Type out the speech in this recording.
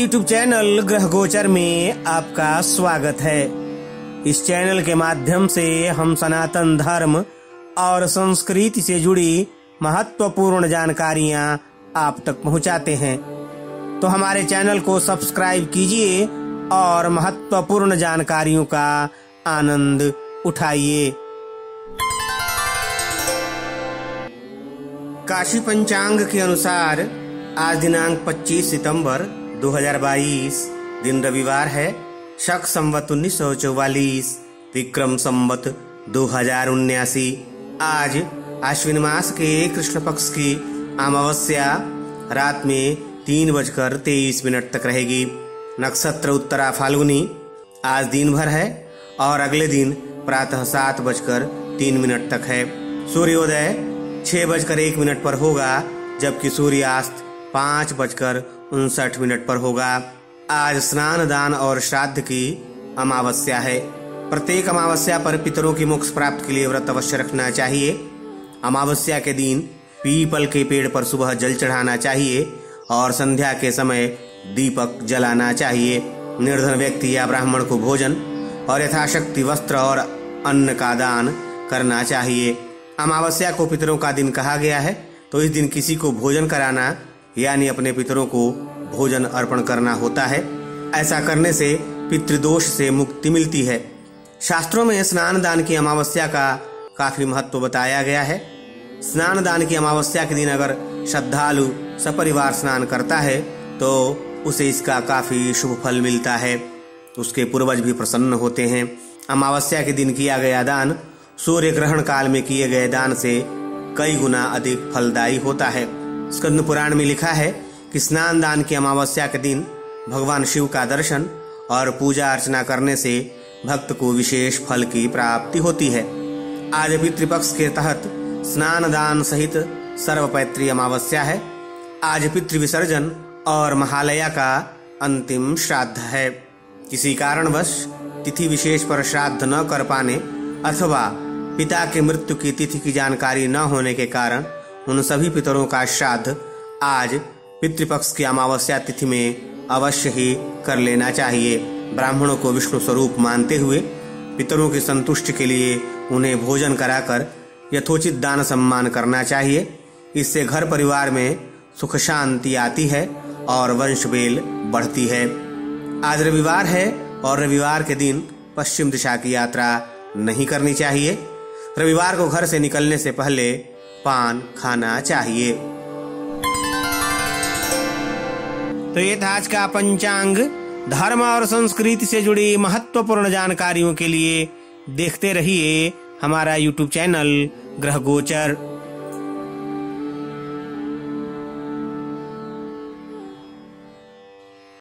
YouTube channel ग्रह गोचर में आपका स्वागत है। इस चैनल के माध्यम से हम सनातन धर्म और संस्कृति से जुड़ी महत्वपूर्ण जानकारियां आप तक पहुंचाते हैं, तो हमारे चैनल को सब्सक्राइब कीजिए और महत्वपूर्ण जानकारियों का आनंद उठाइए। काशी पंचांग के अनुसार आज दिनांक 25 सितंबर 2022 दिन रविवार है। शक संवत 1944 विक्रम संवत 2079। आज आश्विन मास के कृष्ण पक्ष की अमावस्या रात में 3:23 तक रहेगी। नक्षत्र उत्तरा फाल्गुनी आज दिन भर है और अगले दिन प्रातः 7:03 तक है। सूर्योदय 6:01 पर होगा, जबकि सूर्यास्त 5:59 पर होगा। आज स्नान दान और श्राद्ध की अमावस्या है। प्रत्येक अमावस्या पर पितरों की मोक्ष प्राप्ति के लिए व्रत अवश्य रखना चाहिए। अमावस्या के दिन पीपल के पेड़ पर सुबह जल चढ़ाना चाहिए और संध्या के समय दीपक जलाना चाहिए। निर्धन व्यक्ति या ब्राह्मण को भोजन और यथाशक्ति वस्त्र और अन्न का दान करना चाहिए। अमावस्या को पितरों का दिन कहा गया है, तो इस दिन किसी को भोजन कराना यानी अपने पितरों को भोजन अर्पण करना होता है। ऐसा करने से पितृदोष से मुक्ति मिलती है। शास्त्रों में स्नान दान की अमावस्या का काफी महत्व बताया गया है। स्नान दान की अमावस्या के दिन अगर श्रद्धालु सपरिवार स्नान करता है तो उसे इसका काफी शुभ फल मिलता है। उसके पूर्वज भी प्रसन्न होते हैं। अमावस्या के दिन किया गया दान सूर्य ग्रहण काल में किए गए दान से कई गुना अधिक फलदायी होता है। स्कंद पुराण में लिखा है कि स्नान दान की अमावस्या के दिन भगवान शिव का दर्शन और पूजा अर्चना करने से भक्त को विशेष फल की प्राप्ति होती है। आज पितृपक्ष के तहत स्नान दान सहित सर्वपैत्री अमावस्या है। आज पितृ विसर्जन और महालया का अंतिम श्राद्ध है। किसी कारणवश तिथि विशेष पर श्राद्ध न कर पाने अथवा पिता के मृत्यु की तिथि की जानकारी न होने के कारण उन सभी पितरों का श्राद्ध आज पितृपक्ष की अमावस्या तिथि में अवश्य ही कर लेना चाहिए। ब्राह्मणों को विष्णु स्वरूप मानते हुए पितरों की संतुष्टि के लिए उन्हें भोजन कराकर यथोचित दान सम्मान करना चाहिए। इससे घर परिवार में सुख शांति आती है और वंश बेल बढ़ती है। आज रविवार है और रविवार के दिन पश्चिम दिशा की यात्रा नहीं करनी चाहिए। रविवार को घर से निकलने से पहले पान खाना चाहिए। तो ये था आज का पंचांग। धर्म और संस्कृति से जुड़ी महत्वपूर्ण जानकारियों के लिए देखते रहिए हमारा YouTube चैनल ग्रह गोचर।